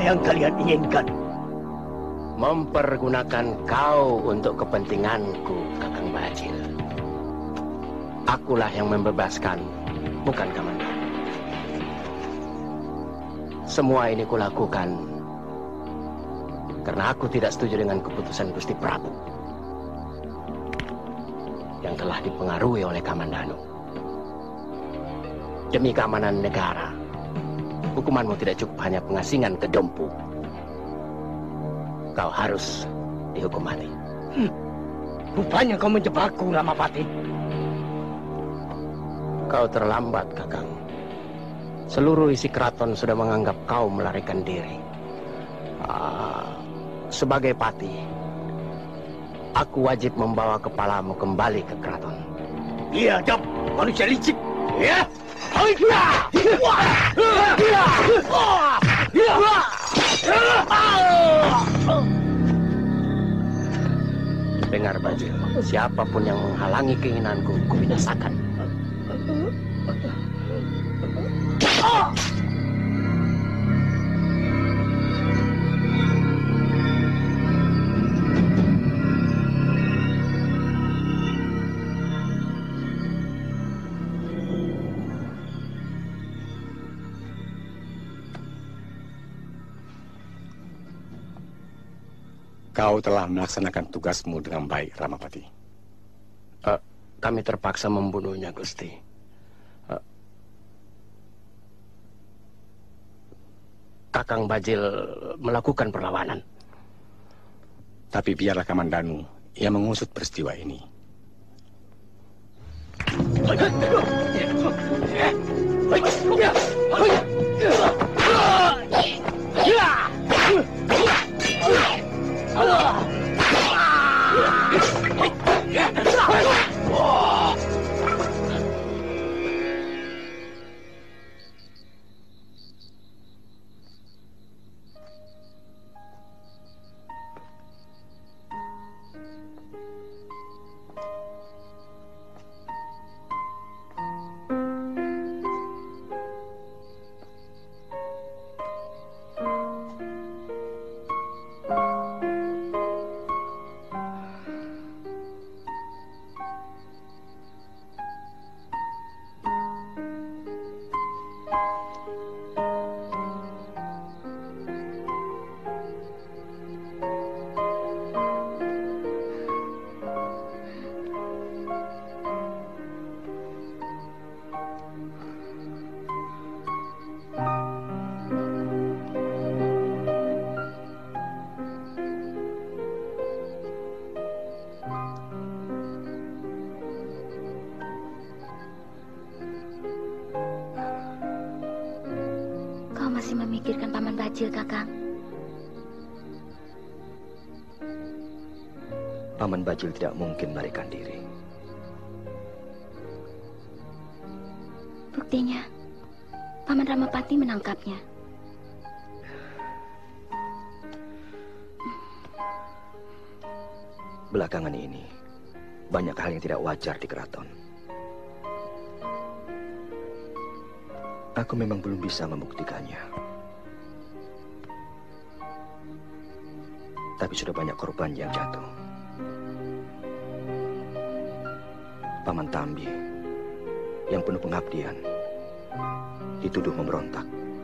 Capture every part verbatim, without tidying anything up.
yang kalian inginkan? Mempergunakan kau untuk kepentinganku, Kakang Bajil. Akulah yang membebaskan, bukan Kamandanu. Semua ini kulakukan karena aku tidak setuju dengan keputusan Gusti Prabu yang telah dipengaruhi oleh Kamandanu. Demi keamanan negara, hukumanmu tidak cukup hanya pengasingan ke Dompu. Kau harus dihukum mati. Hmm. Rupanya kau menjebakku, Ramapati. Kau terlambat, Kakang. Seluruh isi keraton sudah menganggap kau melarikan diri. Ah, sebagai pati, aku wajib membawa kepalamu kembali ke keraton. Iya, Dap. Manusia licik. Ya. Dengar, Bajil, siapapun yang menghalangi keinginanku, kubinasakan. Kau telah melaksanakan tugasmu dengan baik, Ramapati. Uh, kami terpaksa membunuhnya, Gusti. Uh, Kakang Bajil melakukan perlawanan. Tapi biarlah Kamandanu yang mengusut peristiwa ini. Memikirkan Paman Bajil, Kakang. Paman Bajil tidak mungkin melarikan diri. Buktinya, Paman Ramapati menangkapnya. Belakangan ini, banyak hal yang tidak wajar di keraton. Aku memang belum bisa membuktikannya. Tapi sudah banyak korban yang jatuh. Paman Tambi yang penuh pengabdian dituduh memberontak.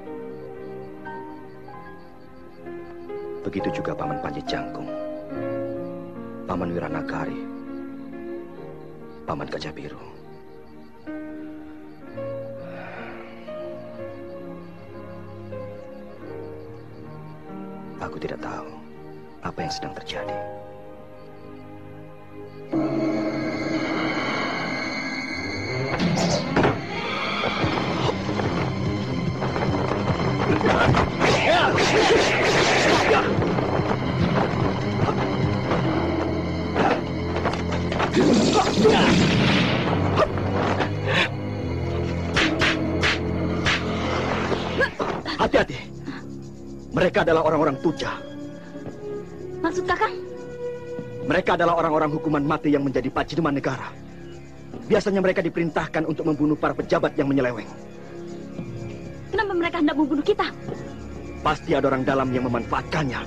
Begitu juga Paman Panji Jangkung, Paman Wiranagari, Paman Gajah Biru. Aku tidak tahu apa yang sedang terjadi. Hati-hati. Mereka adalah orang-orang Tuja. Maksud Kakang? Mereka adalah orang-orang hukuman mati yang menjadi paciduman negara. Biasanya mereka diperintahkan untuk membunuh para pejabat yang menyeleweng. Kenapa mereka hendak membunuh kita? Pasti ada orang dalam yang memanfaatkannya.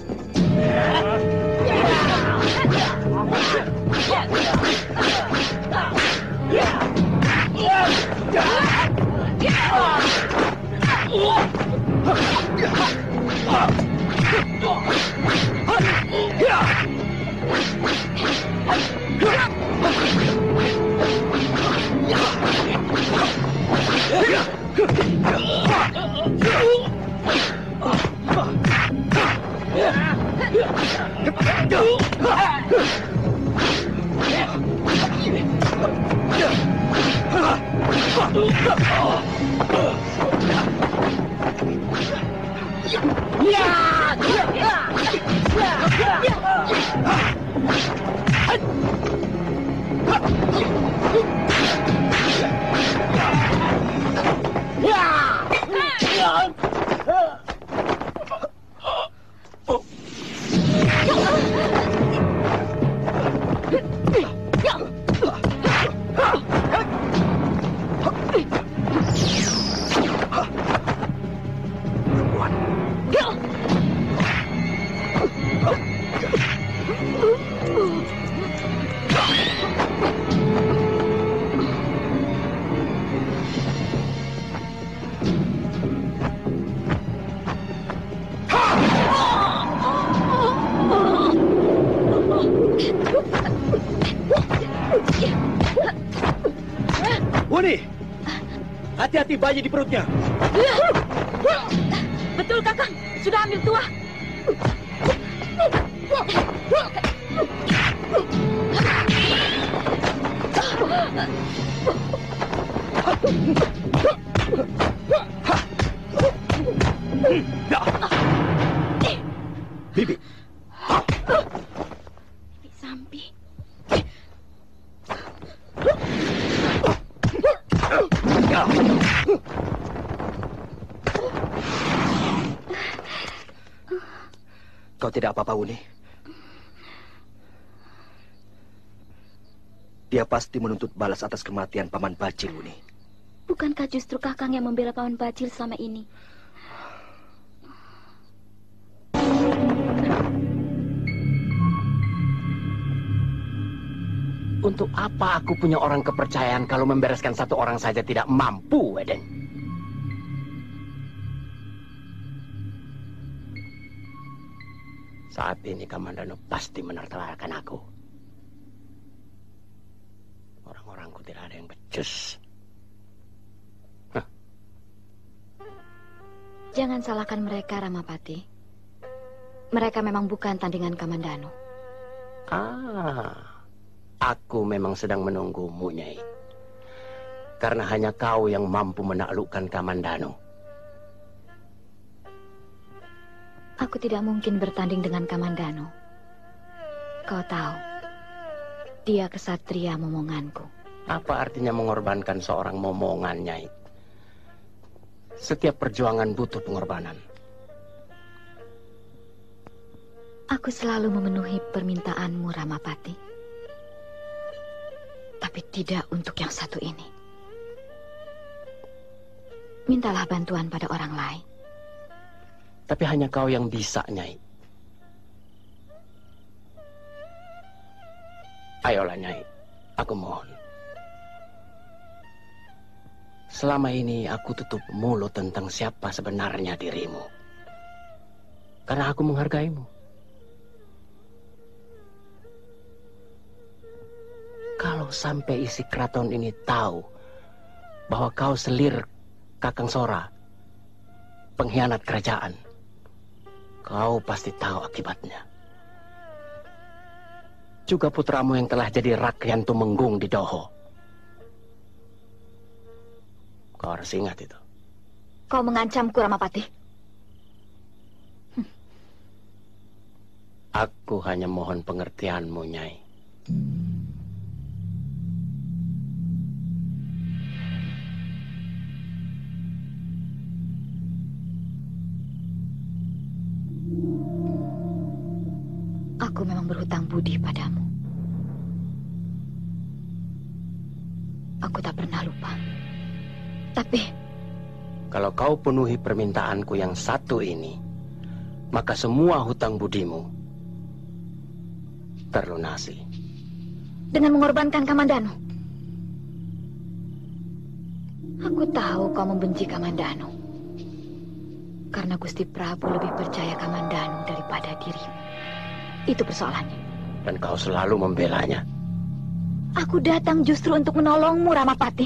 Wuni, hati-hati bayi di perutnya. Betul, Kakang. Sudah ambil tuah. Bibi. Bibi Sambi. Kau tidak apa-apa, Wuni. Dia pasti menuntut balas atas kematian Paman Bajil, Wuni. Bukankah justru Kakang yang membela Paman Bajil selama ini? Untuk apa aku punya orang kepercayaan kalau membereskan satu orang saja tidak mampu, Eden? Saat ini Kamandanu pasti menertawakan aku. Orang-orangku tidak ada yang becus. Hah. Jangan salahkan mereka, Ramapati. Mereka memang bukan tandingan Kamandanu. Ah, aku memang sedang menunggumu, Nyai. Karena hanya kau yang mampu menaklukkan Kamandanu. Aku tidak mungkin bertanding dengan Kamandanu. Kau tahu, dia kesatria momonganku. Apa artinya mengorbankan seorang momongan, Nyai? Setiap perjuangan butuh pengorbanan. Aku selalu memenuhi permintaanmu, Ramapati. Tapi tidak untuk yang satu ini. Mintalah bantuan pada orang lain. Tapi hanya kau yang bisa, Nyai. Ayolah, Nyai. Aku mohon. Selama ini aku tutup mulut tentang siapa sebenarnya dirimu. Karena aku menghargaimu. Kalau sampai isi keraton ini tahu bahwa kau selir Kakang Sora, pengkhianat kerajaan, kau pasti tahu akibatnya. Juga putramu yang telah jadi rakyat Tumenggung di Doho. Kau harus ingat itu. Kau mengancamku, Ramapati. Hm. Aku hanya mohon pengertianmu, Nyai. Aku memang berhutang budi padamu. Aku tak pernah lupa. Tapi Kalau kau penuhi permintaanku yang satu ini, maka semua hutang budimu terlunasi. Dengan mengorbankan Kamandanu? Aku tahu kau membenci Kamandanu. Karena Gusti Prabu lebih percaya Kamandanu daripada dirimu. Itu persoalannya. Dan kau selalu membelanya. Aku datang justru untuk menolongmu, Ramapati.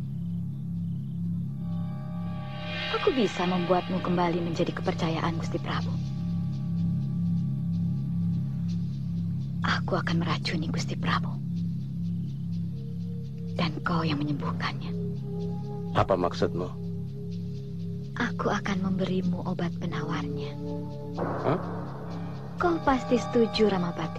Aku bisa membuatmu kembali menjadi kepercayaan Gusti Prabu. Aku akan meracuni Gusti Prabu. Dan kau yang menyembuhkannya. Apa maksudmu? Aku akan memberimu obat penawarnya. Hah? Kau pasti setuju, Ramapati.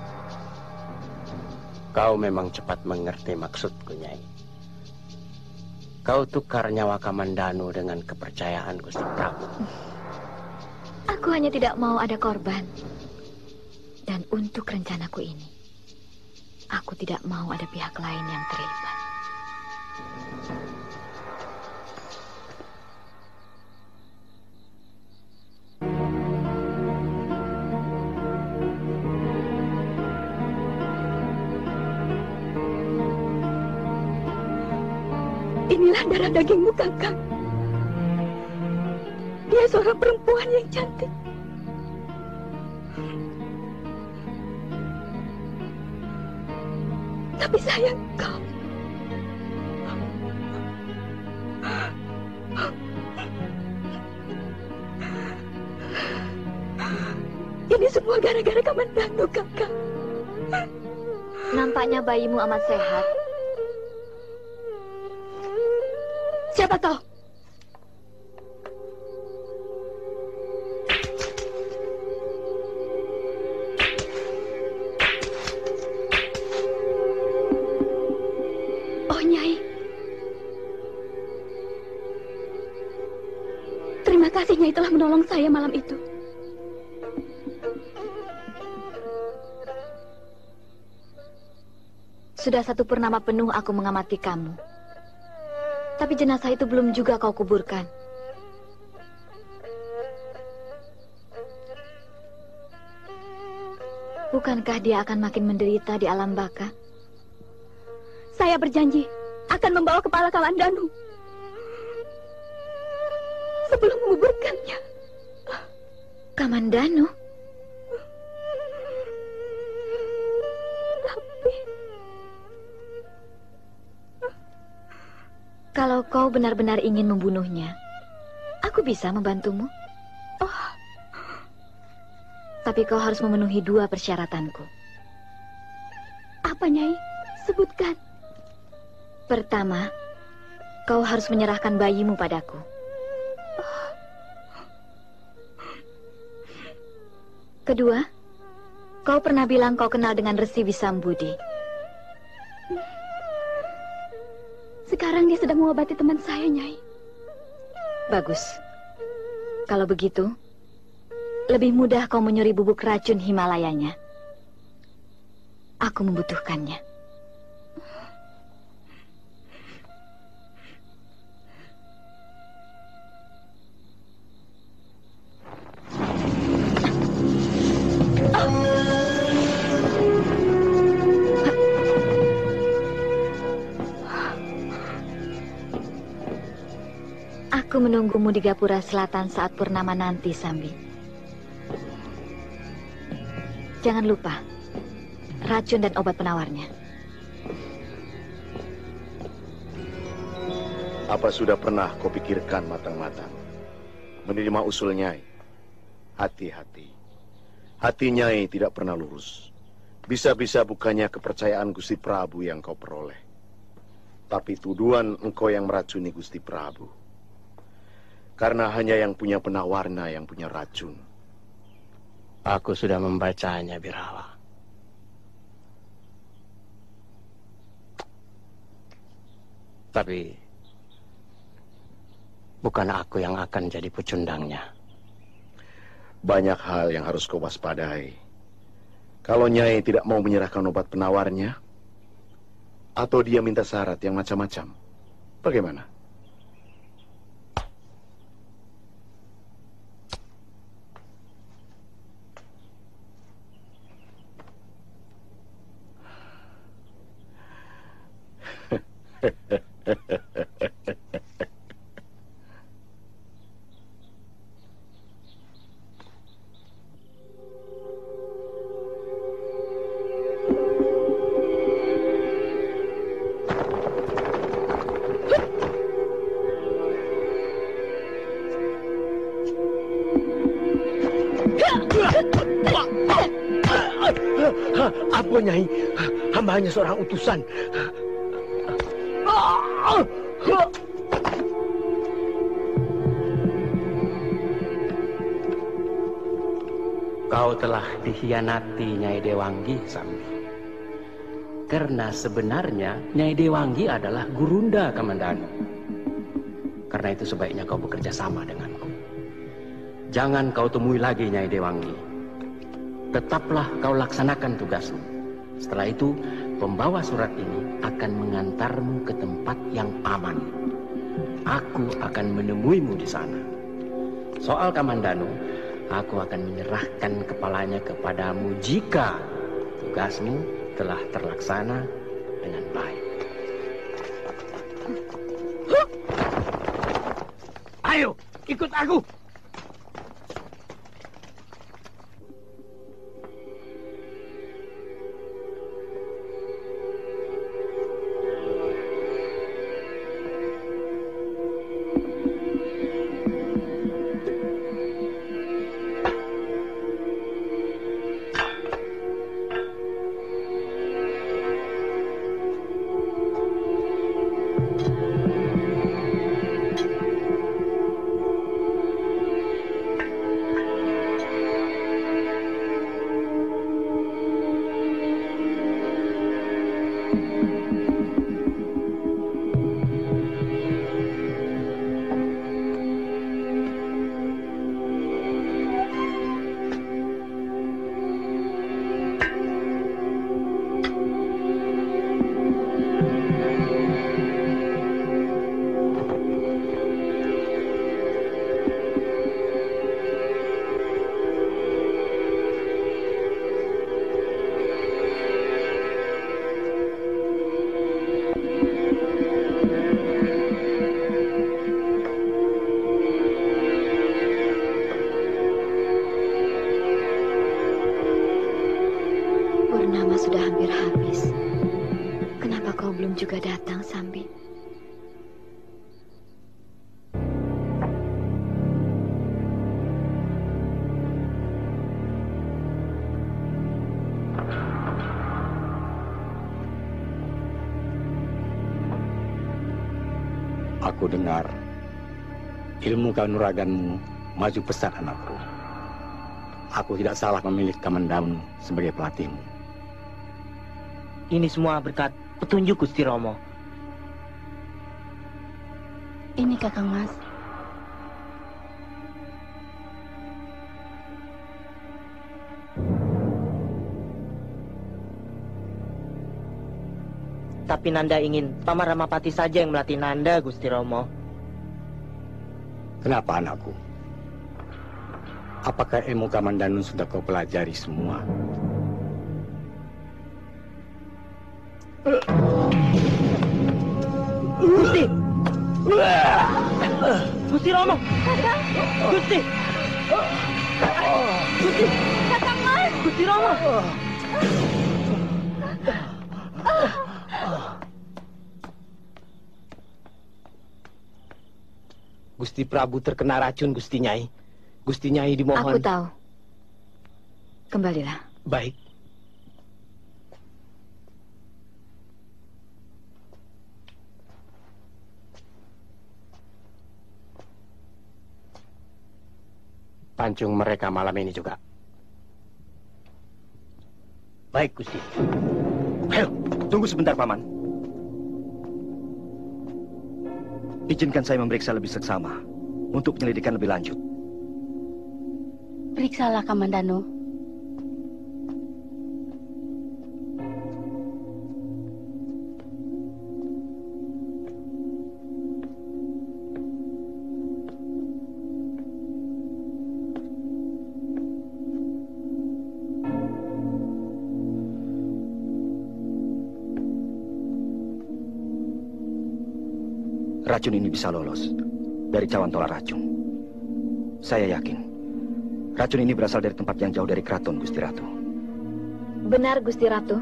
Kau memang cepat mengerti maksudku, Nyai. Kau tukar nyawa Kamandanu dengan kepercayaan Gusti Prabu. Aku hanya tidak mau ada korban. Dan untuk rencanaku ini, aku tidak mau ada pihak lain yang terlibat. Inilah darah dagingmu, Kakang. Dia seorang perempuan yang cantik. Tapi sayang kau. Ini semua gara-gara Kamandanu, Kakang. Nampaknya bayimu amat sehat. Siapa kau? Oh, Nyai. Terima kasih, Nyai, telah menolong saya malam itu. Sudah satu purnama penuh aku mengamati kamu. Tapi jenazah itu belum juga kau kuburkan. Bukankah dia akan makin menderita di alam baka? Saya berjanji akan membawa kepala Kamandanu sebelum menguburkannya. Kamandanu? Kalau kau benar-benar ingin membunuhnya, aku bisa membantumu. Oh. Tapi kau harus memenuhi dua persyaratanku. Apa, Nyai? Sebutkan. Pertama, kau harus menyerahkan bayimu padaku. Oh. Kedua, kau pernah bilang kau kenal dengan Resi Wisambudi. Sekarang dia sedang mengobati teman saya, Nyai. Bagus. Kalau begitu, lebih mudah kau menyuri bubuk racun Himalayanya. Aku membutuhkannya. Aku menunggumu di Gapura Selatan saat purnama nanti, Sambi. Jangan lupa, racun dan obat penawarnya. Apa sudah pernah kau pikirkan matang-matang? Menerima usul Nyai. Hati-hati. Hati Nyai tidak pernah lurus. Bisa-bisa bukannya kepercayaan Gusti Prabu yang kau peroleh. Tapi tuduhan engkau yang meracuni Gusti Prabu. Karena hanya yang punya penawarnya yang punya racun. Aku sudah membacanya, Birawa. Tapi bukan aku yang akan jadi pecundangnya. Banyak hal yang harus kau waspadai. Kalau Nyai tidak mau menyerahkan obat penawarnya, atau dia minta syarat yang macam-macam, bagaimana? Apa Nyai? Hamba hanya seorang utusan. Kau telah dikhianati Nyai Dewanggi, Sambi. Karena sebenarnya Nyai Dewanggi adalah Gurunda Kamandanu. Karena itu sebaiknya kau bekerja sama denganku. Jangan kau temui lagi Nyai Dewanggi. Tetaplah kau laksanakan tugasmu. Setelah itu, pembawa surat ini akan mengantarmu ke tempat yang aman. Aku akan menemuimu di sana. Soal Kamandanu, aku akan menyerahkan kepalanya kepadamu jika tugasmu telah terlaksana dengan baik. Ayo, ikut aku. Sudah hampir habis. Kenapa kau belum juga datang, Sambi? Aku dengar ilmu kanuraganmu maju pesat, anakku. Aku tidak salah memilih Kamandanu sebagai pelatihmu. Ini semua berkat petunjuk Gusti Romo. Ini Kakang Mas. Tapi Nanda ingin Paman Ramapati saja yang melatih Nanda, Gusti Romo. Kenapa, anakku? Apakah ilmu Kamandanu sudah kau pelajari semua? Gusti! Gusti Romo! Gusti! Gusti! Kakang Mas! Gusti Romo! Gusti Prabu terkena racun, Gusti Nyai. Gusti Nyai dimohon. Aku tahu. Kembalilah. Baik. Pancung mereka malam ini juga. Baik, Gusti. Ayo, tunggu sebentar, Paman. Izinkan saya memeriksa lebih seksama untuk penyelidikan lebih lanjut. Periksalah Kamandanu. racun ini bisa lolos dari cawan tolak racun. Saya yakin racun ini berasal dari tempat yang jauh dari keraton, Gusti Ratu. Benar, Gusti Ratu.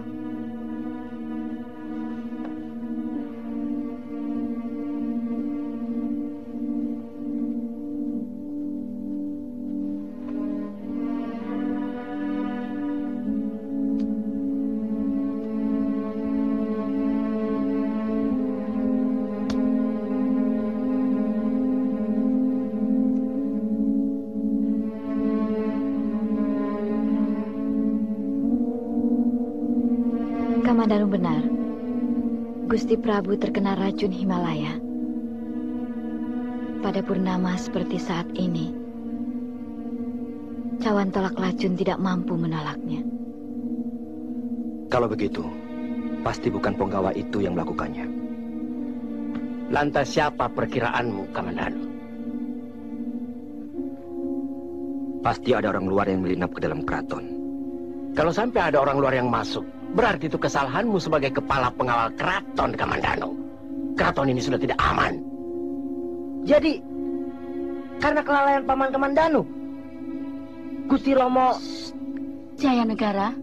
Kamandanu benar. Gusti Prabu terkena racun Himalaya. Pada purnama seperti saat ini, cawan tolak racun tidak mampu menolaknya. Kalau begitu, pasti bukan penggawa itu yang melakukannya. Lantas siapa perkiraanmu, Kamandanu? Pasti ada orang luar yang menyelinap ke dalam keraton. Kalau sampai ada orang luar yang masuk, berarti itu kesalahanmu sebagai kepala pengawal keraton, Kamandanu. Keraton ini sudah tidak aman. Jadi, karena kelalaian Paman Kamandanu, Gusti Romo... Jaya Negara.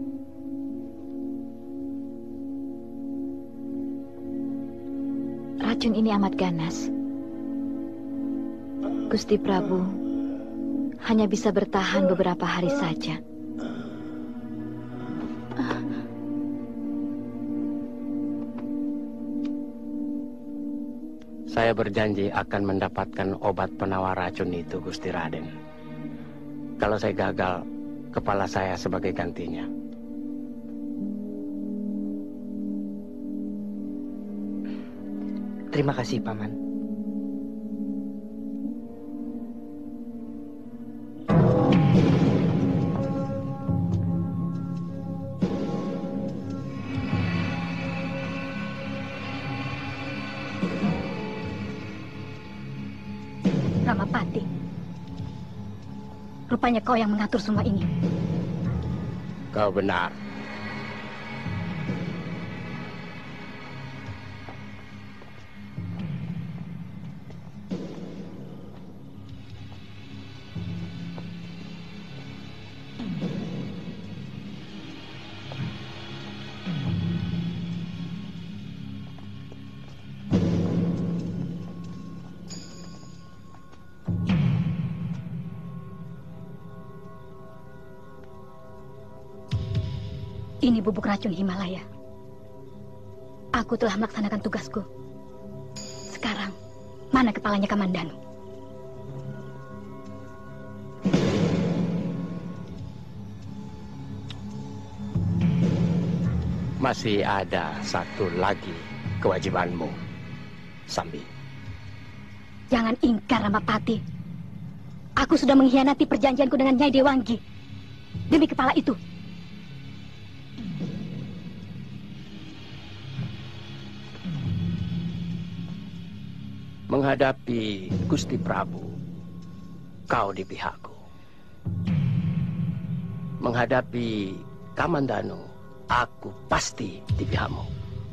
Racun ini amat ganas. Gusti Prabu hanya bisa bertahan beberapa hari saja. Saya berjanji akan mendapatkan obat penawar racun itu, Gusti Raden. Kalau saya gagal, kepala saya sebagai gantinya. Terima kasih, Paman. Ramapati, rupanya kau yang mengatur semua ini. Kau benar. Ini bubuk racun Himalaya. Aku telah melaksanakan tugasku. Sekarang, mana kepalanya Kamandanu? Masih ada satu lagi kewajibanmu, Sambi. Jangan ingkar, Ramapati. Aku sudah mengkhianati perjanjianku dengan Nyai Dewanggi demi kepala itu. Menghadapi Gusti Prabu, kau di pihakku. Menghadapi Kamandanu, aku pasti di pihakmu.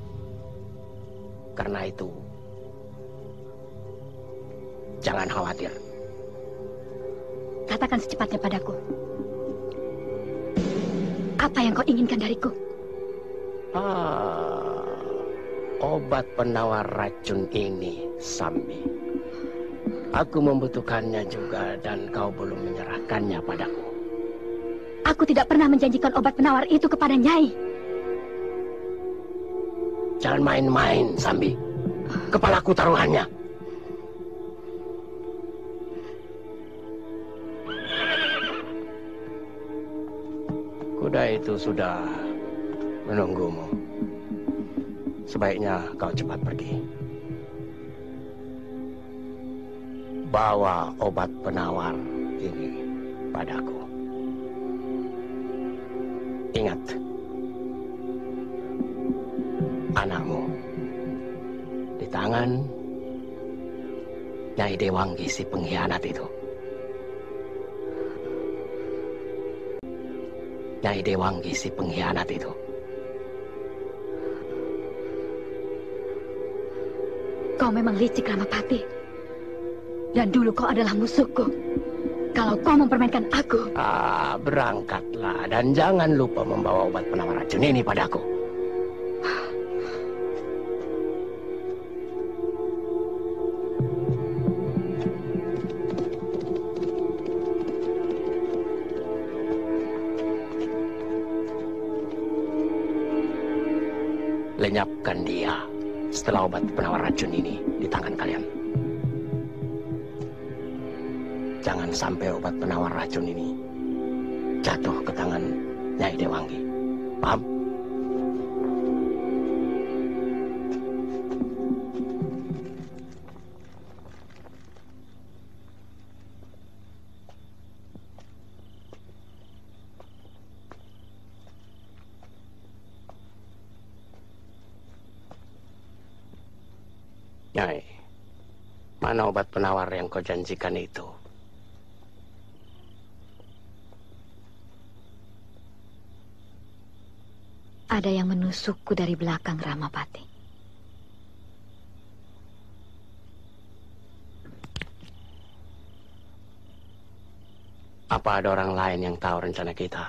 Karena itu, jangan khawatir. Katakan secepatnya padaku. Apa yang kau inginkan dariku? Ah, obat penawar racun ini, Sambi. Aku membutuhkannya juga dan kau belum menyerahkannya padaku. Aku tidak pernah menjanjikan obat penawar itu kepada Nyai. Jangan main-main, Sambi. Kepalaku taruhannya. Kuda itu sudah menunggumu. Sebaiknya kau cepat pergi. Bawa obat penawar ini padaku. Ingat, anakmu di tangan Nyai Dewanggi si pengkhianat itu. Nyai Dewanggi si pengkhianat itu. Kau memang licik, Ramapati. Dan dulu kau adalah musuhku. Kalau kau mempermainkan aku... Ah, berangkatlah. Dan jangan lupa membawa obat penawar racun ini padaku. Lenyapkan dia setelah obat penawar racun ini di tangan kalian. Jangan sampai obat penawar racun ini jatuh ke tangan Nyai Dewangi. Paham? Nyai, mana obat penawar yang kau janjikan itu? Ada yang menusukku dari belakang, Ramapati. Apa ada orang lain yang tahu rencana kita?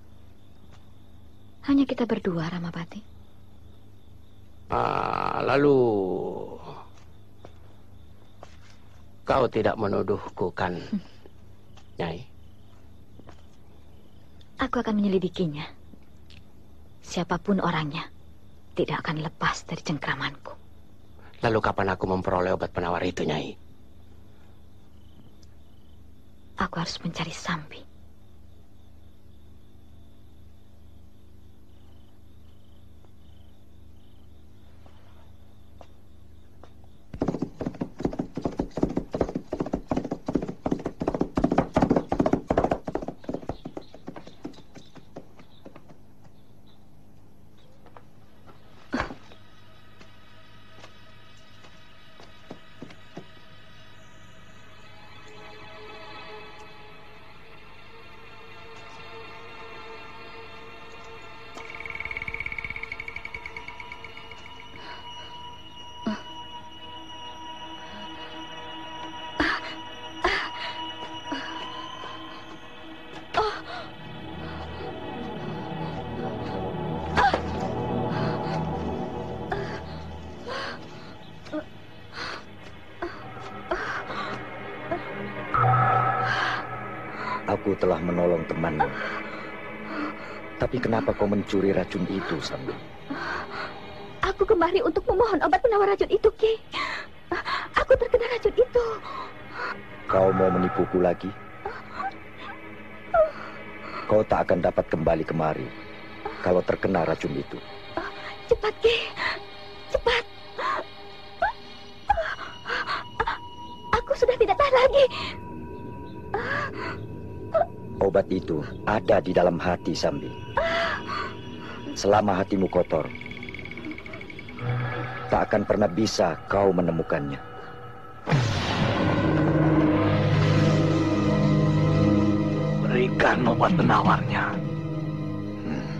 Hanya kita berdua, Ramapati. Ah, lalu kau tidak menuduhku, kan, Nyai? Aku akan menyelidikinya. Siapapun orangnya, tidak akan lepas dari cengkramanku. Lalu kapan aku memperoleh obat penawar itu, Nyai? Aku harus mencari Sambi. Aku telah menolong temanmu. Tapi kenapa kau mencuri racun itu, Sambi? Aku kemari untuk memohon obat penawar racun itu, Ki. Aku terkena racun itu. Kau mau menipuku lagi? Kau tak akan dapat kembali kemari kalau terkena racun itu. Cepat, Ki. Cepat. Aku sudah tidak tahan lagi. Obat itu ada di dalam hati, Sambi. Selama hatimu kotor, tak akan pernah bisa kau menemukannya. Berikan obat penawarnya. Hmm.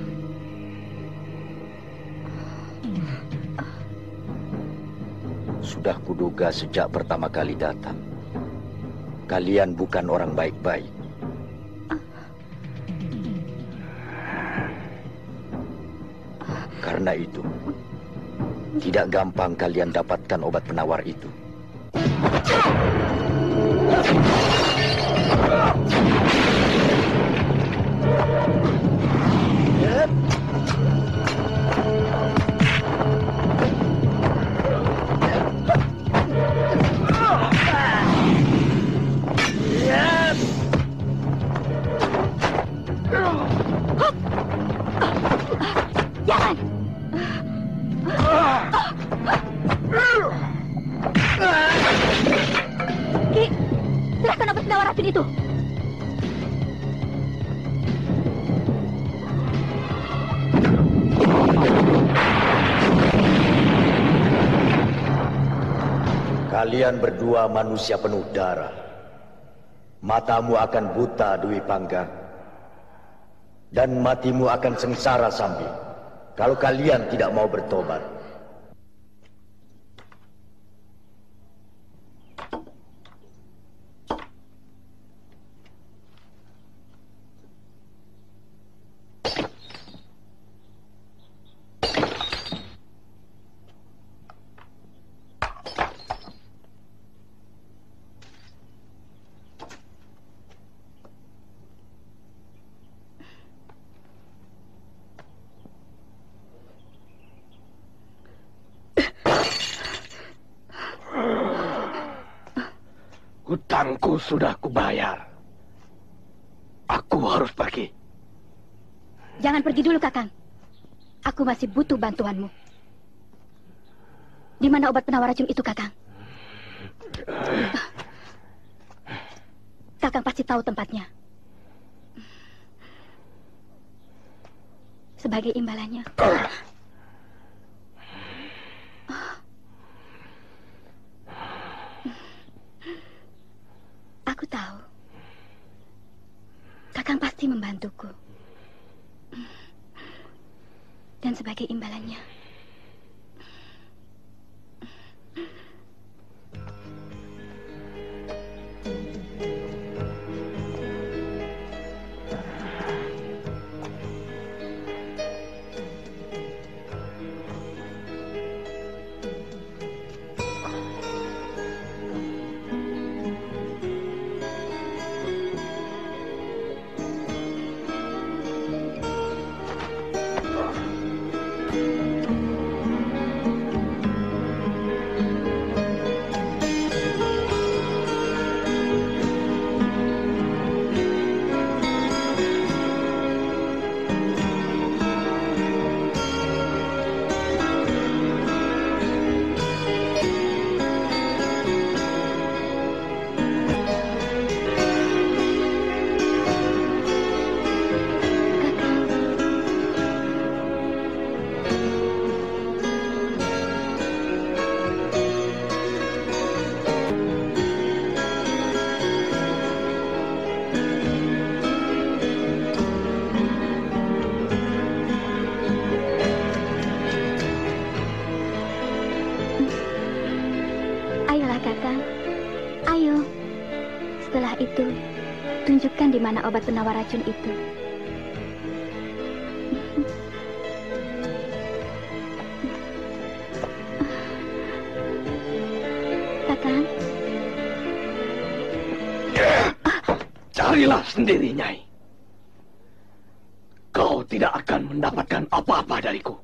Sudah kuduga sejak pertama kali datang. Kalian bukan orang baik-baik. Karena itu, tidak gampang kalian dapatkan obat penawar itu. Jangan! Ki, serahkan obat penawar racun itu. Kalian berdua manusia penuh darah. Matamu akan buta, Dwi Pangga. Dan matimu akan sengsara, Sambi. Kalau kalian tidak mau bertobat. Hutangku sudah kubayar. Aku harus pergi. Jangan pergi dulu, Kakang. Aku masih butuh bantuanmu. Di mana obat penawar racun itu, Kakang? Kakang pasti tahu tempatnya. Sebagai imbalannya. Aku tahu. Kakang pasti membantuku. Dan sebagai imbalannya, tunjukkan di mana obat penawar racun itu. Kakang. Carilah sendiri, Nyai. Kau tidak akan mendapatkan apa-apa dariku.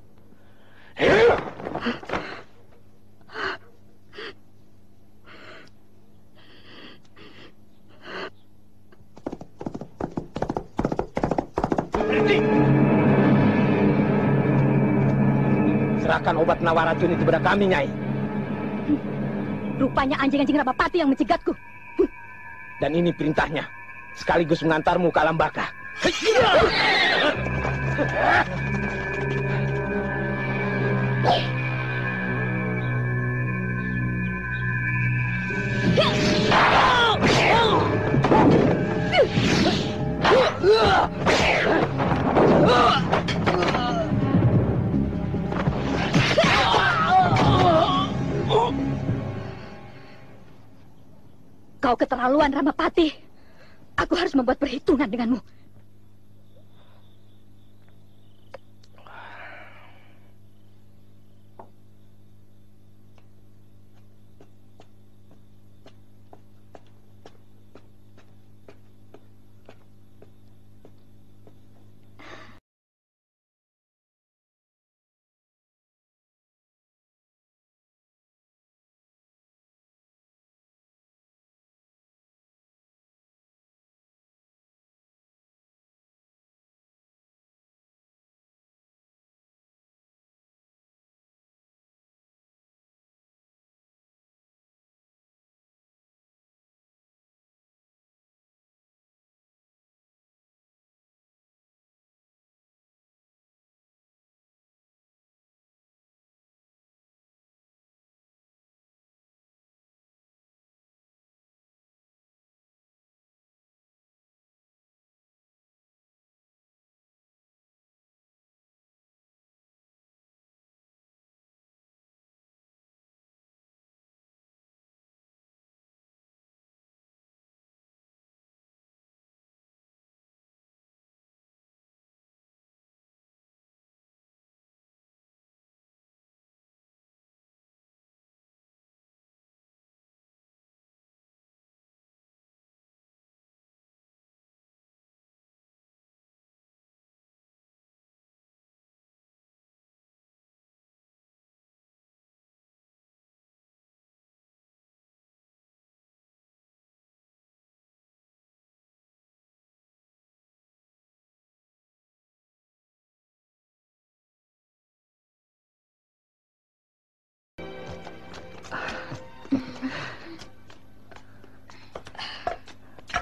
Berhenti! Serahkan obat penawar racun itu kepada kami, Nyai. Rupanya anjing-anjing Ramapati yang mencegatku. Dan ini perintahnya, sekaligus mengantarmu ke alam baka. Kau keterlaluan, Ramapati. Aku harus membuat perhitungan denganmu.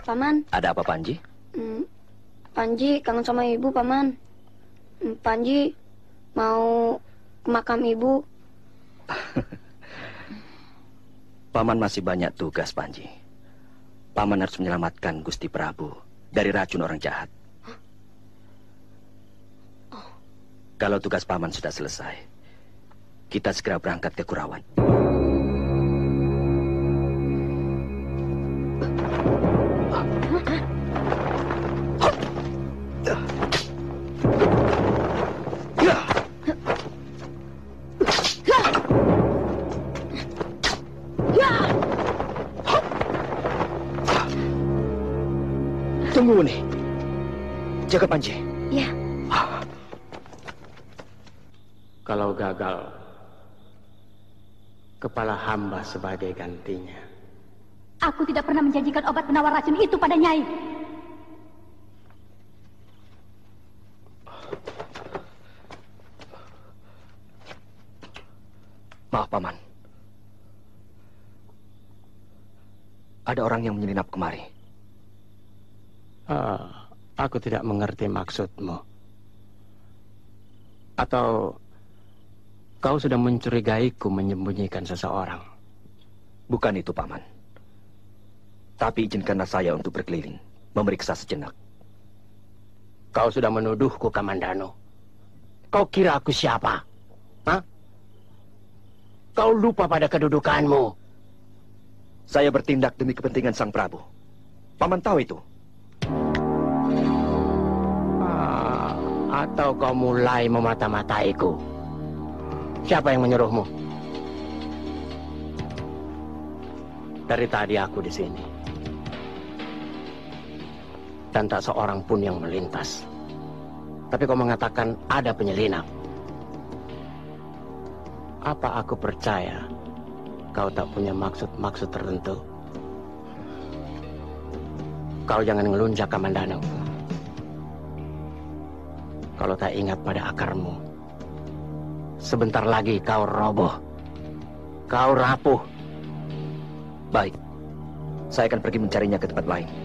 Paman. Ada apa, Panji? Hmm, Panji kangen sama ibu, Paman. Hmm, Panji mau ke makam ibu. Paman masih banyak tugas, Panji. Paman harus menyelamatkan Gusti Prabu dari racun orang jahat. Oh. Kalau tugas Paman sudah selesai, kita segera berangkat ke Kurawan. Tunggu nih. Jaga Panji. Ya. Kalau gagal, kepala hamba sebagai gantinya. Aku tidak pernah menjanjikan obat penawar racun itu pada Nyai. Maaf, Paman. Ada orang yang menyelinap kemari. Ah, aku tidak mengerti maksudmu. Atau kau sudah mencurigaiku menyembunyikan seseorang? Bukan itu, Paman. Tapi izinkanlah saya untuk berkeliling, memeriksa sejenak. Kau sudah menuduhku, Kamandano. Kau kira aku siapa? Hah? Kau lupa pada kedudukanmu. Saya bertindak demi kepentingan Sang Prabu. Paman tahu itu. Ah, atau kau mulai memata-mataiku? Siapa yang menyuruhmu? Dari tadi aku di sini. Dan tak seorang pun yang melintas. Tapi kau mengatakan ada penyelinap. Apa aku percaya kau tak punya maksud-maksud tertentu? Kau jangan ngelunjak, Kamandano. Kalau tak ingat pada akarmu, sebentar lagi kau roboh. Kau rapuh. Baik. Saya akan pergi mencarinya ke tempat lain.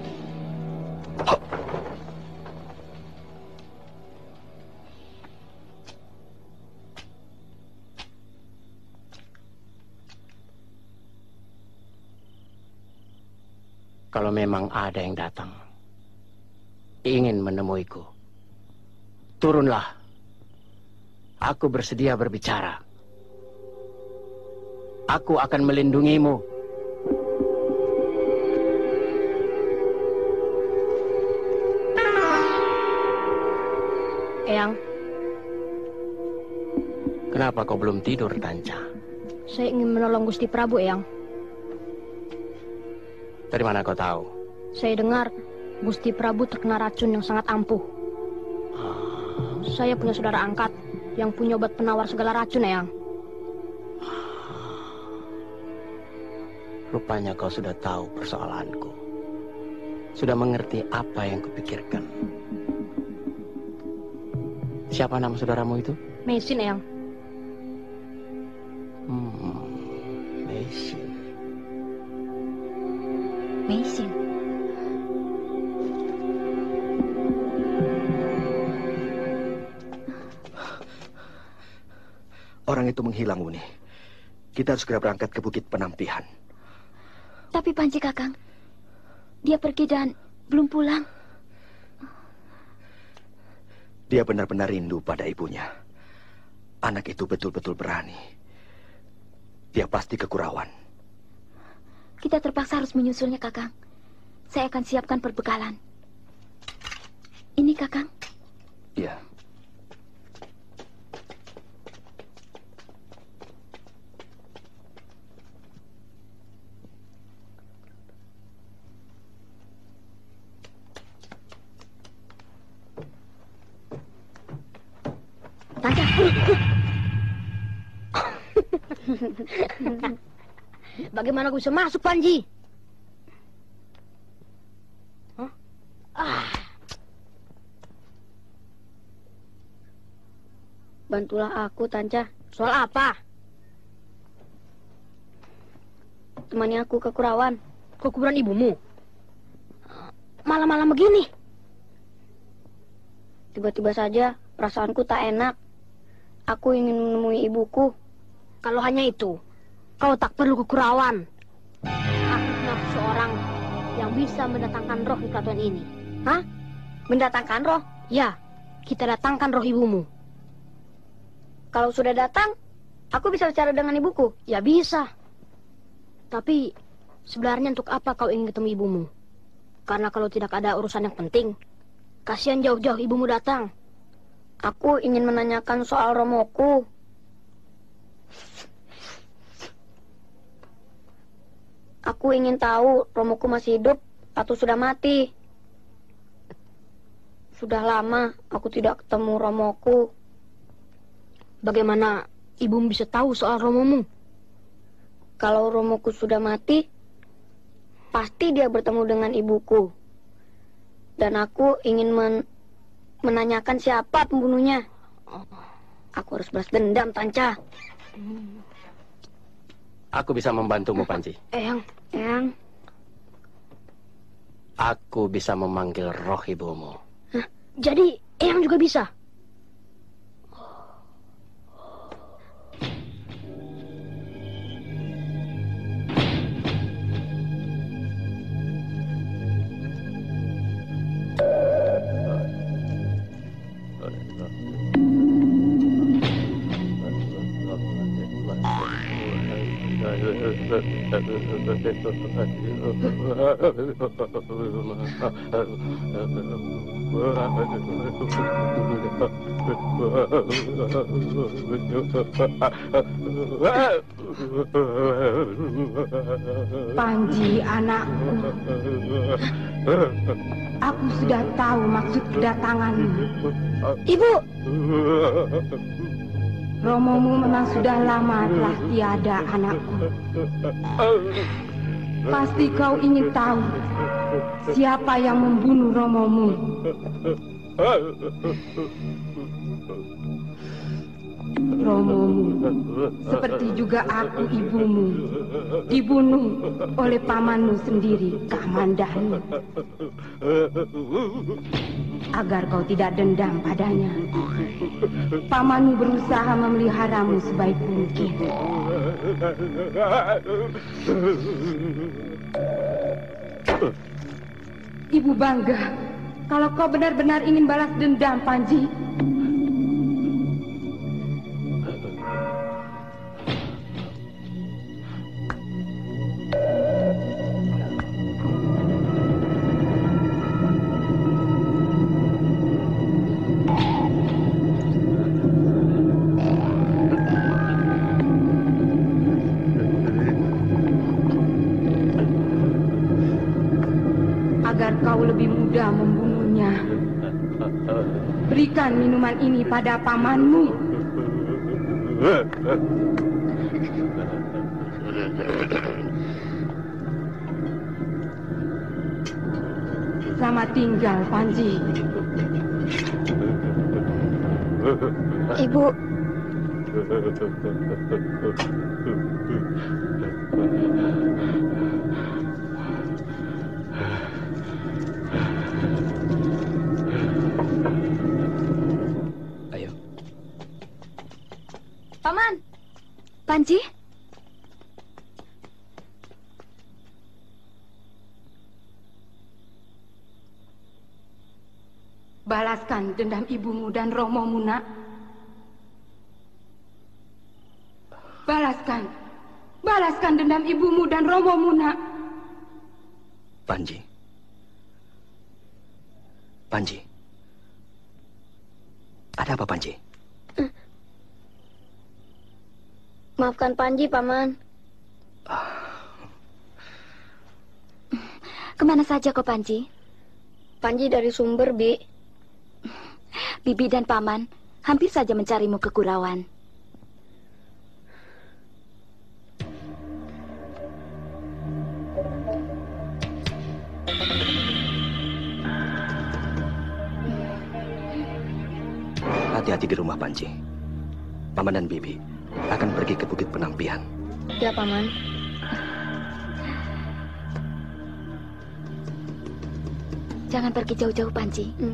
Kalau memang ada yang datang, ingin menemuiku, turunlah. Aku bersedia berbicara. Aku akan melindungimu. Eyang. Kenapa kau belum tidur, Tanca? Saya ingin menolong Gusti Prabu, Eyang. Dari mana kau tahu? Saya dengar Gusti Prabu terkena racun yang sangat ampuh. Ah. Saya punya saudara angkat yang punya obat penawar segala racun, Eyang. Rupanya kau sudah tahu persoalanku. Sudah mengerti apa yang kupikirkan. Siapa nama saudaramu itu? Mesin, Eyang. Hmm, Mesin. Mesin. Orang itu menghilang, Wuni. Kita harus segera berangkat ke Bukit Penampihan. Tapi Panji Kakang, dia pergi dan belum pulang. Dia benar-benar rindu pada ibunya. Anak itu betul-betul berani. Dia pasti ke Kurawan. Kita terpaksa harus menyusulnya, Kakang. Saya akan siapkan perbekalan. Ini, Kakang. Iya. Tanca. Bagaimana aku bisa masuk, Panji? Hah? Ah. Bantulah aku, Tanca. Soal apa? Temani aku ke Kurawan. Ke kuburan ibumu? malam-malam begini? Tiba-tiba saja perasaanku tak enak. Aku ingin menemui ibuku. Kalau hanya itu, kau tak perlu ke Kurawan. Aku kenal seseorang yang bisa mendatangkan roh di keraton ini. Hah? Mendatangkan roh? Ya, kita datangkan roh ibumu. Kalau sudah datang, aku bisa bicara dengan ibuku? Ya bisa. Tapi sebenarnya untuk apa kau ingin ketemu ibumu? Karena kalau tidak ada urusan yang penting, kasihan jauh-jauh ibumu datang. Aku ingin menanyakan soal Romoku. Aku ingin tahu Romoku masih hidup atau sudah mati. Sudah lama aku tidak ketemu Romoku. Bagaimana ibumu bisa tahu soal Romomu? Kalau Romoku sudah mati, pasti dia bertemu dengan ibuku. Dan aku ingin men menanyakan siapa pembunuhnya. Aku harus balas dendam, Tanca. Aku bisa membantumu, Panji. Eyang, Eyang. Aku bisa memanggil roh ibumu. Hah? Jadi Eyang juga bisa? Panji, anakku. Aku sudah tahu maksud kedatanganmu. Ibu! Romomu memang sudah lama telah tiada, anakku. Pasti kau ingin tahu siapa yang membunuh Romomu. Romomu, seperti juga aku ibumu, dibunuh oleh pamanmu sendiri, Kamandanu. Agar kau tidak dendam padanya, pamanmu berusaha memeliharamu sebaik mungkin. Ibu bangga kalau kau benar-benar ingin balas dendam, Panji. Agar kau lebih mudah membunuhnya, berikan minuman ini pada pamanmu. Selamat tinggal, Panji. Ibu. Ayo. Paman. Panji. Balaskan dendam ibumu dan Romomu, nak. Balaskan. Balaskan dendam ibumu dan Romomu, nak. Panji. Panji. Ada apa, Panji? Maafkan Panji, Paman. Kemana saja kau, Panji? Panji dari Sumber, Bi. Bibi dan Paman hampir saja mencarimu ke Kurawan. Hati-hati di rumah, Panji. Paman dan Bibi akan pergi ke Bukit Penampian. Ya, Paman. Jangan pergi jauh-jauh, Panji. Hmm.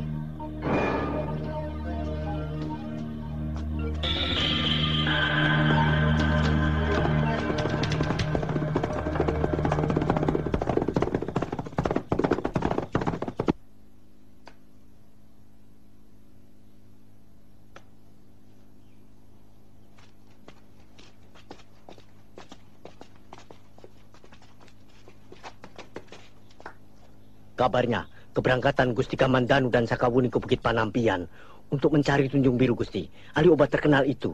Kabarnya, keberangkatan Gusti Kamandanu dan Sakawuni ke Bukit Panampian untuk mencari Tunjung Biru, Gusti. Ahli obat terkenal itu.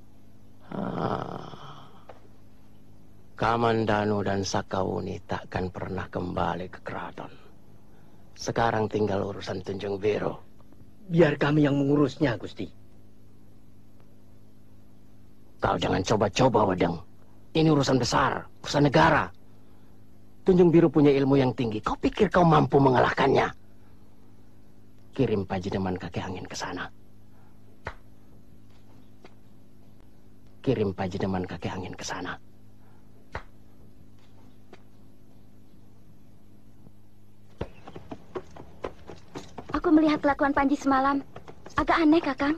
Ah, Kamandanu dan Sakawuni takkan pernah kembali ke keraton. Sekarang tinggal urusan Tunjung Biru. Biar kami yang mengurusnya, Gusti. Kau jangan coba-coba, Wedeng. Ini urusan besar, urusan negara. Tunjung Biru punya ilmu yang tinggi. Kau pikir kau mampu mengalahkannya? Kirim Pajideman Kakek Angin ke sana. Kirim Pajideman Kakek Angin ke sana. Aku melihat kelakuan Panji semalam. Agak aneh, Kakang.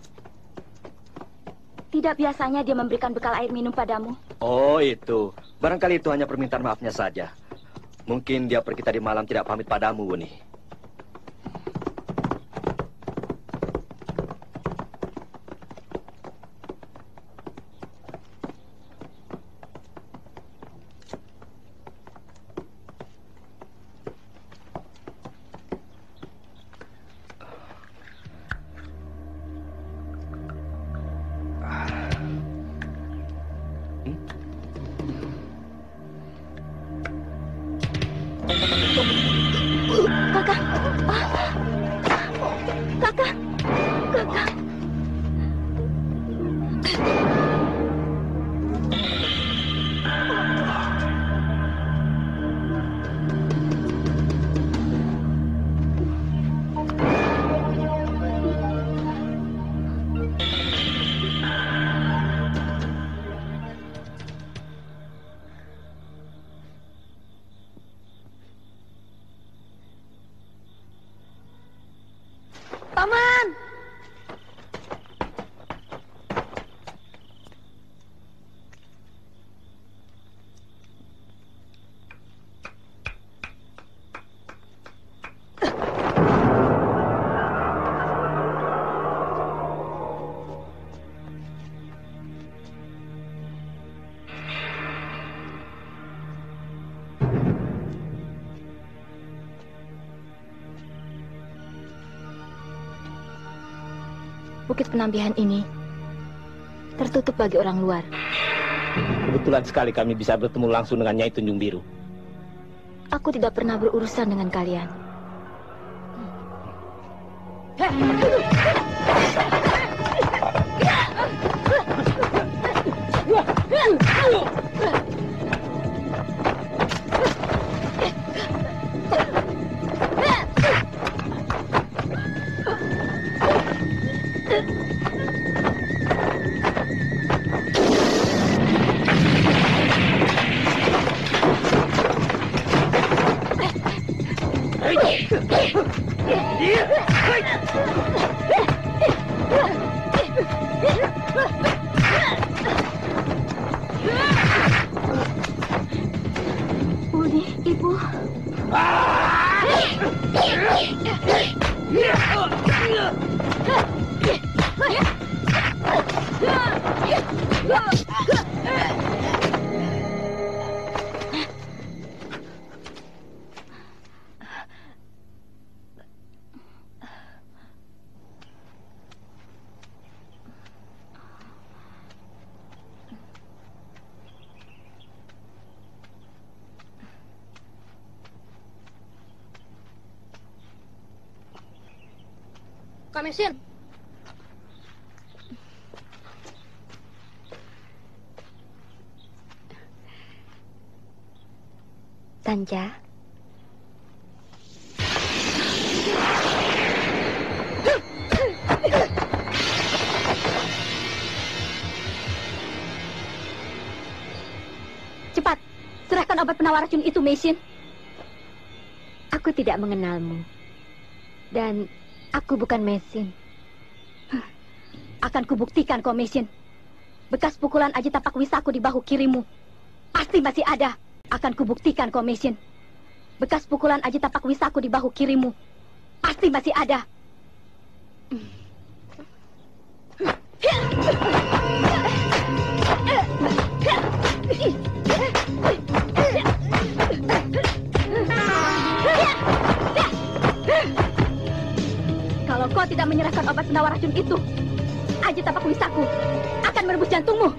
Tidak biasanya dia memberikan bekal air minum padamu. Oh, itu. Barangkali itu hanya permintaan maafnya saja. Mungkin dia pergi tadi malam tidak pamit padamu, Wuni. Kakak, ah. Kakak, Kakak. Paman! Bukit Penampihan ini tertutup bagi orang luar. Kebetulan sekali kami bisa bertemu langsung dengan Nyai Tunjung Biru. Aku tidak pernah berurusan dengan kalian. Budi, Ibu. Kamesin. Tanja. Cepat, serahkan obat penawar racun itu, Mesin. Aku tidak mengenalmu. Dan aku bukan mesin. Akan kubuktikan kau mesin. Bekas pukulan Aji Tapak Wisaku di bahu kirimu pasti masih ada. Akan kubuktikan kau mesin. Bekas pukulan Aji Tapak Wisaku di bahu kirimu pasti masih ada. Kalau kau tidak menyerahkan obat penawar racun itu, Aji Tapak Wisaku akan merebus jantungmu.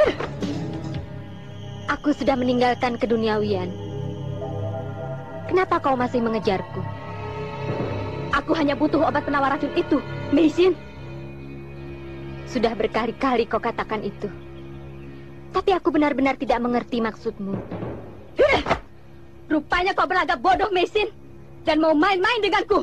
Aku sudah meninggalkan keduniawian. Kenapa kau masih mengejarku? Aku hanya butuh obat penawar racun itu, Meisin. Sudah berkali-kali kau katakan itu. Tapi aku benar-benar tidak mengerti maksudmu. Rupanya kau berlagak bodoh, Meisin. Dan mau main-main denganku.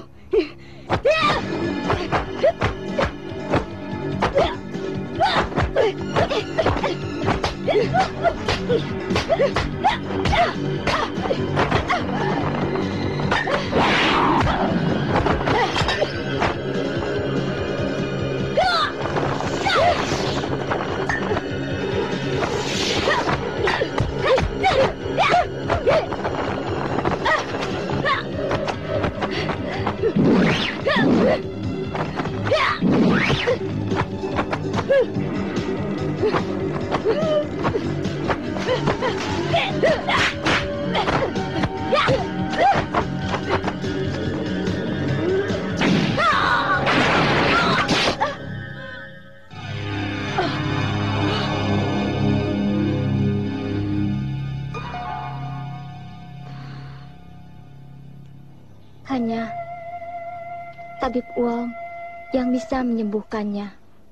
Hanya tabib Wong yang bisa menyembuhkannya.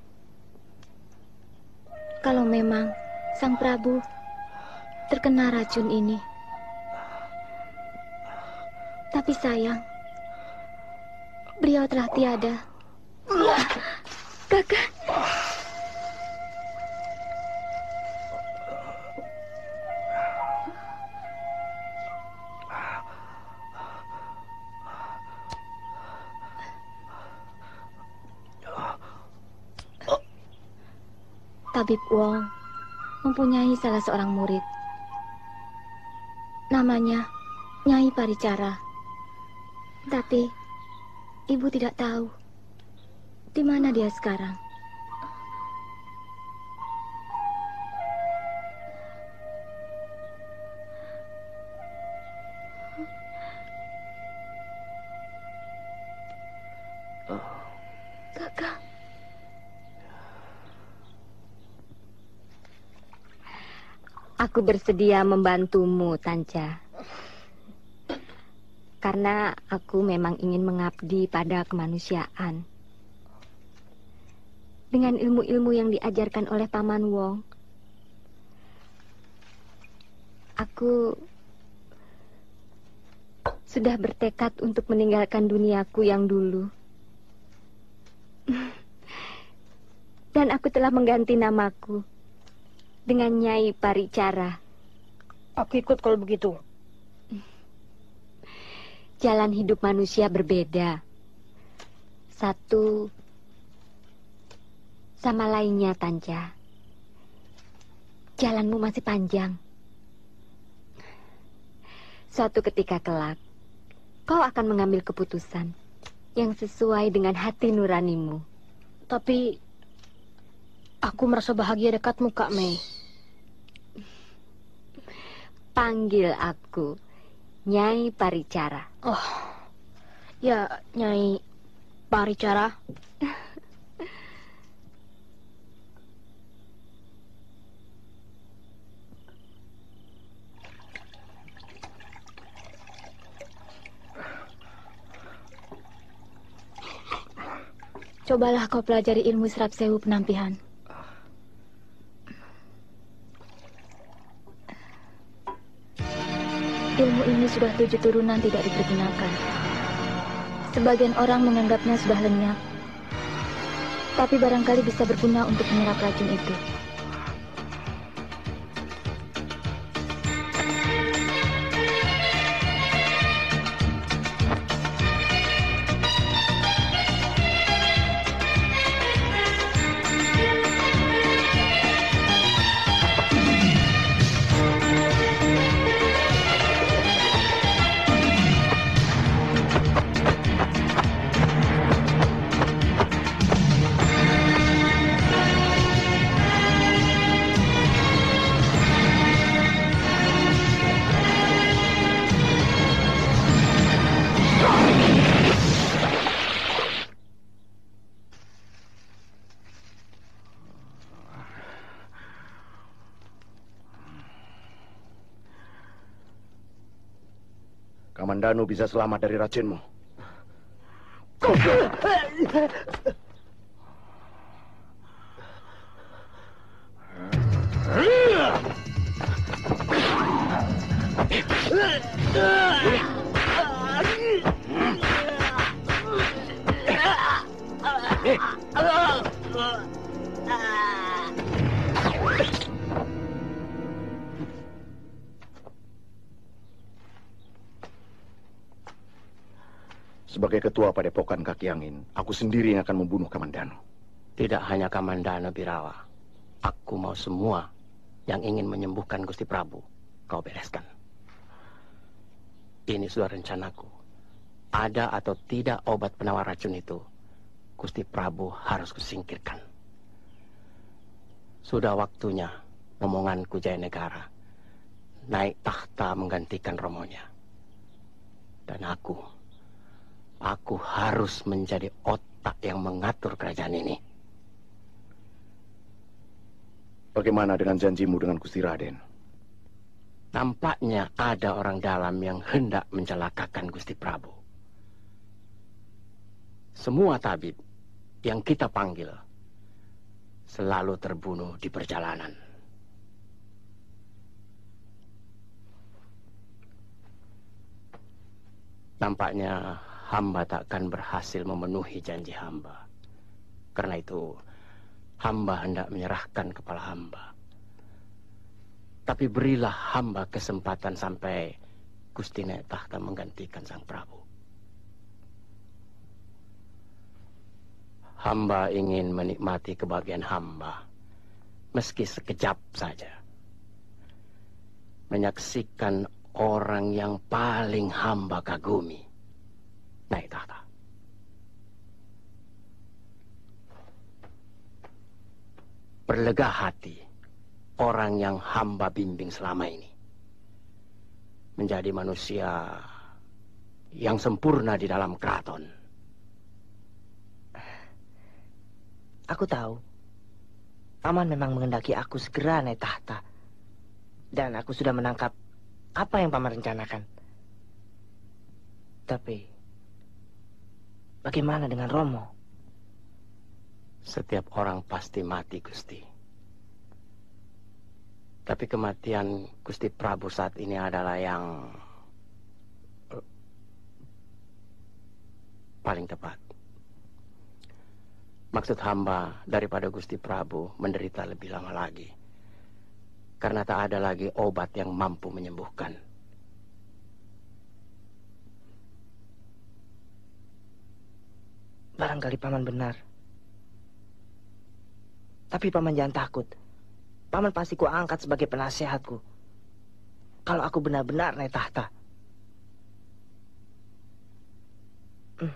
Kalau memang Sang Prabu terkena racun ini. Tapi sayang, beliau telah tiada. Kakak. Tabib Wong mempunyai salah seorang murid. Namanya Nyai Paricara. Tapi ibu tidak tahu di mana dia sekarang. Kakak. Aku bersedia membantumu, Tanca. Karena aku memang ingin mengabdi pada kemanusiaan. Dengan ilmu-ilmu yang diajarkan oleh Paman Wong, aku sudah bertekad untuk meninggalkan duniaku yang dulu. Dan aku telah mengganti namaku dengan Nyai Paricara. Aku ikut kalau begitu. Jalan hidup manusia berbeda. Satu sama lainnya, Tanca. Jalanmu masih panjang. Suatu ketika kelak, kau akan mengambil keputusan yang sesuai dengan hati nuranimu. Tapi aku merasa bahagia dekatmu, Kak Mei. Panggil aku Nyai Paricara. Oh, ya Nyai Paricara. Cobalah kau pelajari ilmu serap sewu penampihan. Ilmu ini sudah tujuh turunan tidak dipergunakan. Sebagian orang menganggapnya sudah lenyap. Tapi barangkali bisa berguna untuk menyerap racun itu. Kamandanu bisa selamat dari racunmu. Sebagai ketua Padepokan Kaki Angin, aku sendiri yang akan membunuh Kamandanu. Tidak hanya Kamandanu, Birawa. Aku mau semua yang ingin menyembuhkan Gusti Prabu kau bereskan. Ini sudah rencanaku. Ada atau tidak obat penawar racun itu, Gusti Prabu harus kusingkirkan. Sudah waktunya omonganku Jayanegara naik takhta menggantikan romonya. Dan aku, aku harus menjadi otak yang mengatur kerajaan ini. Bagaimana dengan janjimu dengan Gusti Raden? Nampaknya ada orang dalam yang hendak mencelakakan Gusti Prabu. Semua tabib yang kita panggil selalu terbunuh di perjalanan. Nampaknya hamba takkan berhasil memenuhi janji hamba. Karena itu, hamba hendak menyerahkan kepala hamba. Tapi berilah hamba kesempatan sampai Gusti naik tahta menggantikan Sang Prabu. Hamba ingin menikmati kebahagiaan hamba, meski sekejap saja. Menyaksikan orang yang paling hamba kagumi naik tahta. Berlegah hati orang yang hamba bimbing selama ini menjadi manusia yang sempurna di dalam keraton. Aku tahu, Paman memang menghendaki aku segera naik tahta. Dan aku sudah menangkap apa yang Paman rencanakan. Tapi, bagaimana dengan Romo? Setiap orang pasti mati, Gusti. Tapi kematian Gusti Prabu saat ini adalah yang paling tepat. Maksud hamba daripada Gusti Prabu menderita lebih lama lagi. Karena tak ada lagi obat yang mampu menyembuhkan. Barangkali Paman benar. Tapi Paman jangan takut. Paman pasti ku angkat sebagai penasehatku. Kalau aku benar-benar naik tahta. Hmm.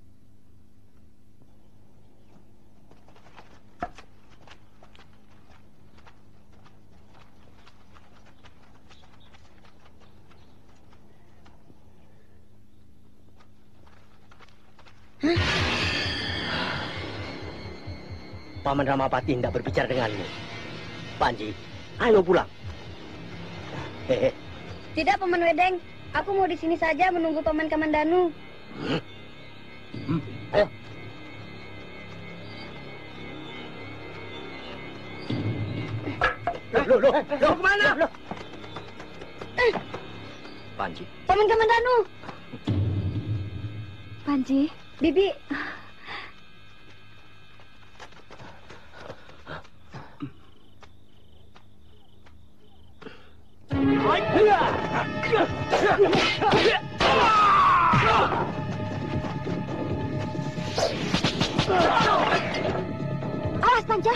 Paman Ramapati hendak berbicara denganmu. Panji, ayo pulang. Hehe. Tidak, Paman Wedeng. Aku mau di sini saja menunggu Paman Kamandanu. Hmm. Hmm. Ayo. Loh, loh, loh, loh, kemana? Loh. Eh. Panji. Paman Kamandanu. Panji. Bibi. Awas, Panca.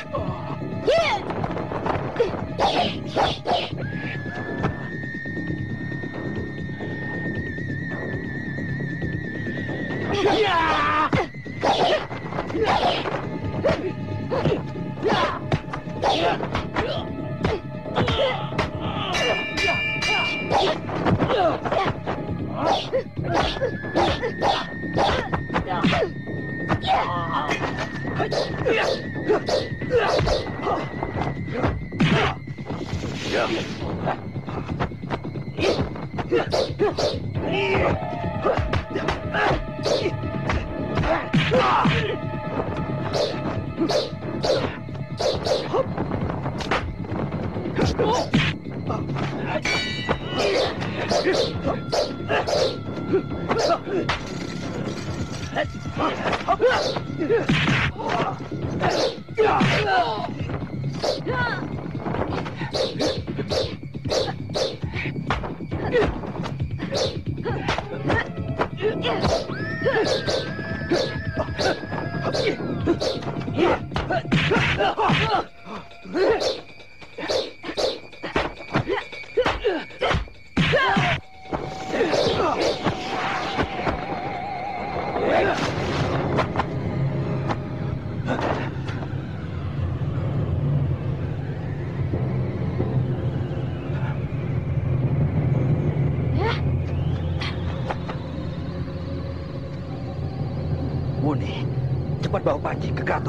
Wuni, cepat bawa Panji ke keraton.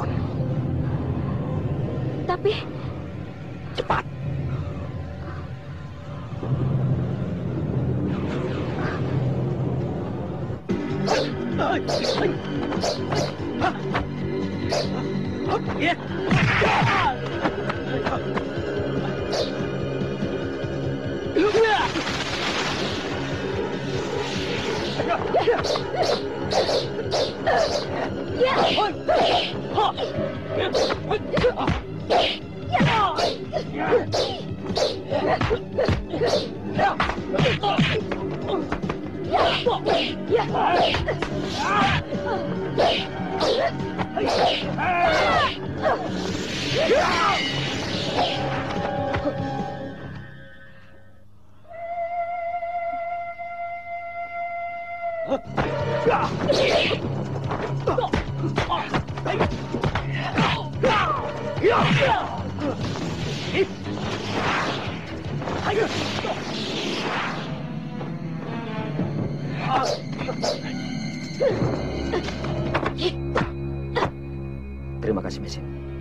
Tapi... Cepat. Terima kasih, Mesin.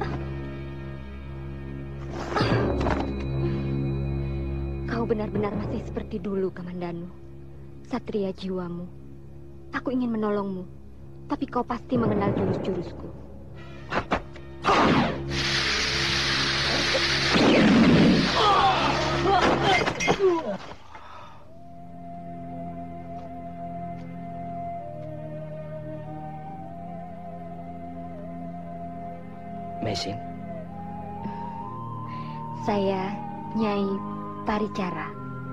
Kau benar-benar masih seperti dulu, Kamandanu. Satria jiwamu. Aku ingin menolongmu, tapi kau pasti mengenal jurus-jurusku. Mesin. Saya Nyai Paricara.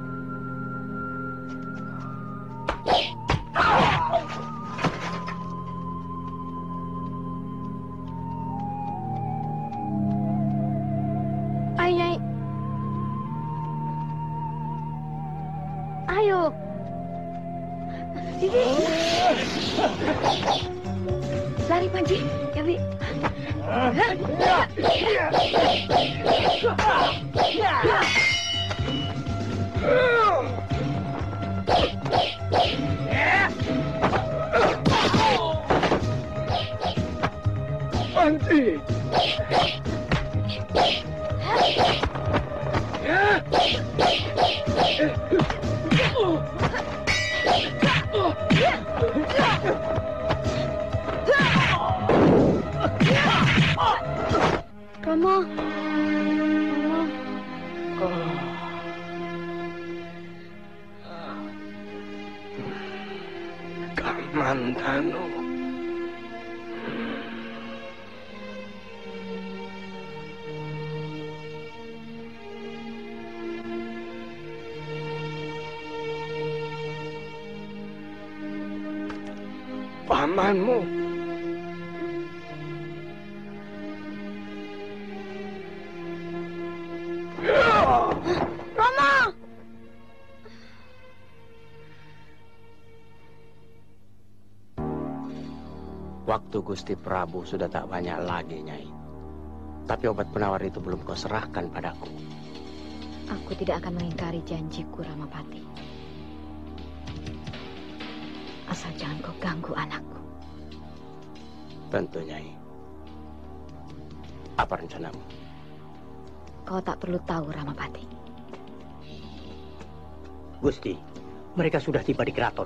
Ayo, Nyai. Ayo. Sini. Lari, Panji. Yabi. Panji. Rama. Kamandanu. Pamanmu. Rama! Waktu Gusti Prabu sudah tak banyak lagi, Nyai. Tapi obat penawar itu belum kau serahkan padaku. Aku tidak akan mengingkari janjiku, Ramapati. Asal jangan kau ganggu anakku. Tentu, Nyai. Apa rencanamu? Kau tak perlu tahu, Ramapati. Gusti, Mereka sudah tiba di keraton.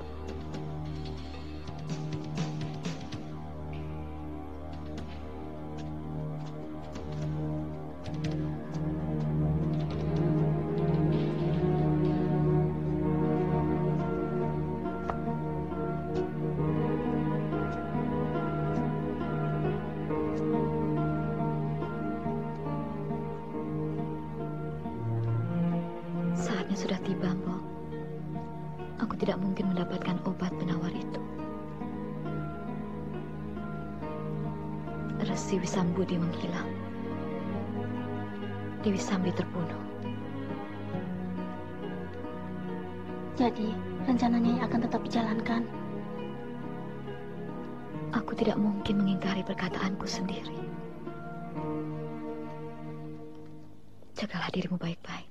Saatnya sudah tiba, Mbok. Aku tidak mungkin mendapatkan obat penawar itu. Resi Wisambudi menghilang. Dewi Sambi terbunuh. Jadi, rencananya akan tetap dijalankan. Aku tidak mungkin mengingkari perkataanku sendiri. Jagalah dirimu baik-baik.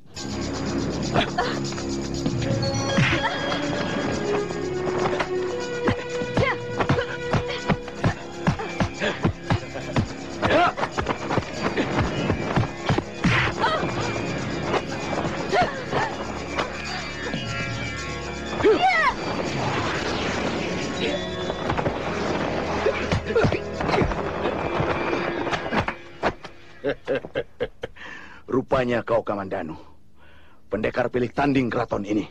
Rupanya kau Kamandanu, pendekar pilih tanding keraton ini.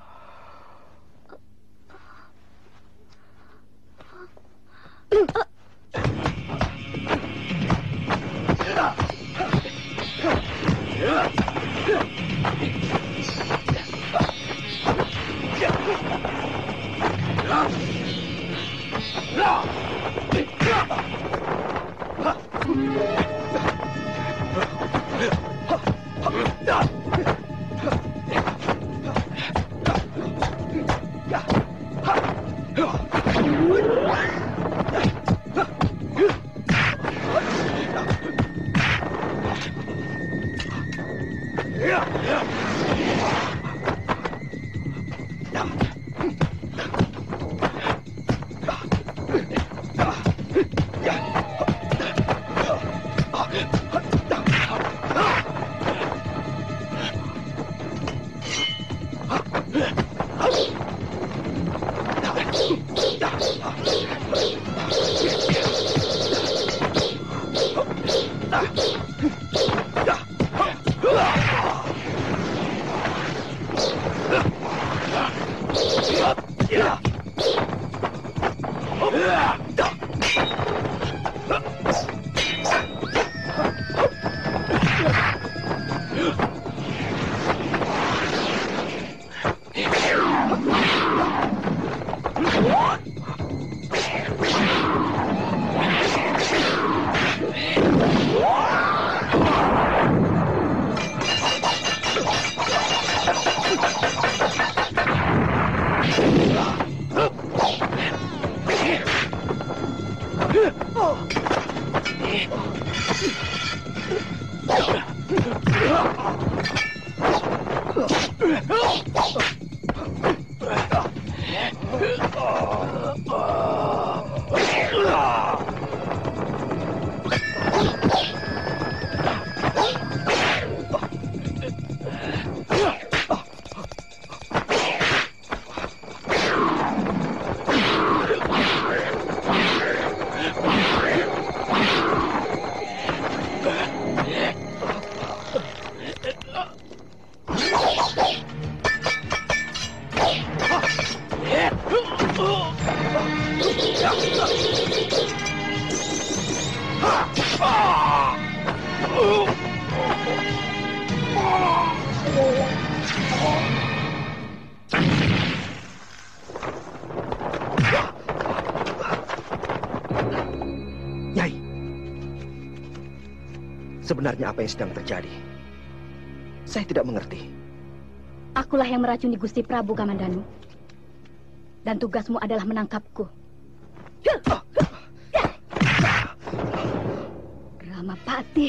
Nyai, sebenarnya apa yang sedang terjadi? Saya tidak mengerti. Akulah yang meracuni Gusti Prabu Kamandanu. Dan tugasmu adalah menangkapku. Ramapati.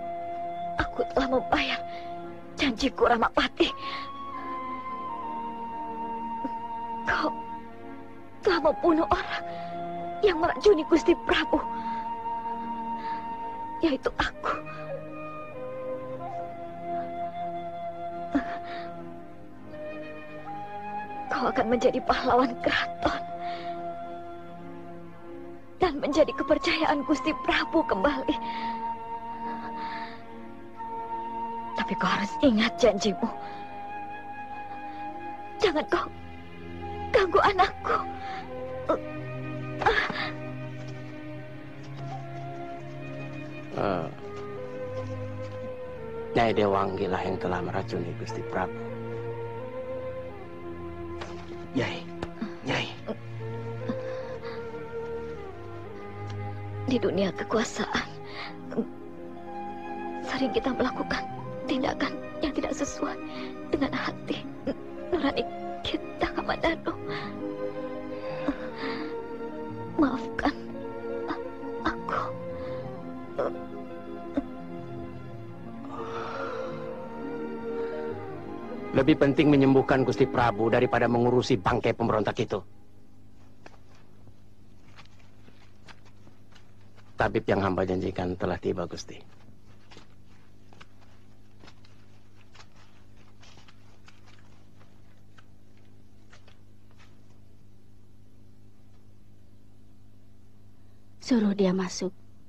Aku telah membayar janjiku, Ramapati. Kau telah membunuh orang yang meracuni Gusti Prabu, yaitu aku. Kau akan menjadi pahlawan keraton dan menjadi kepercayaan Gusti Prabu kembali. Tapi kau harus ingat janjimu. Jangan kau ganggu anakku. Uh, Nyai Dewanggi lah yang telah meracuni Gusti Prabu. Nyai, Nyai. Di dunia kekuasaan, sering kita melakukan tindakan yang tidak sesuai dengan hati nurani kita, Kamandanu. Maafkan aku. Lebih penting menyembuhkan Gusti Prabu daripada mengurusi bangkai pemberontak itu. Tabib yang hamba janjikan telah tiba, Gusti. Suruh dia masuk.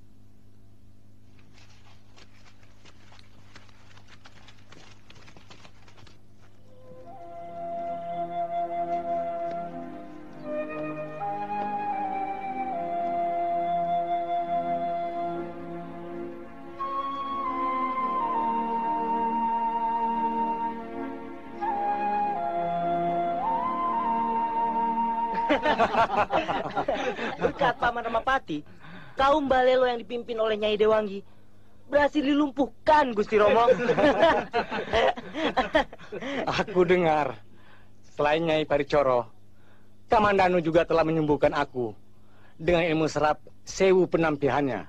Berkat Paman Ramapati, kaum Balelo yang dipimpin oleh Nyai Dewanggi berhasil dilumpuhkan, Gusti Romo. Aku dengar, selain Nyai Paricoro, Kamandanu juga telah menyembuhkan aku dengan ilmu serap sewu penampihannya.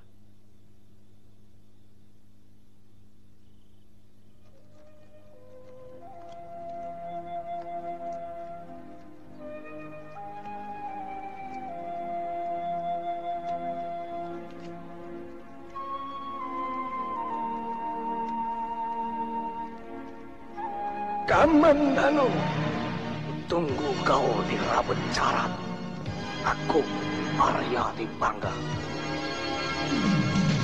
Kamandanu, tunggu kau di Rabet Carat. Aku Aryati Bangga.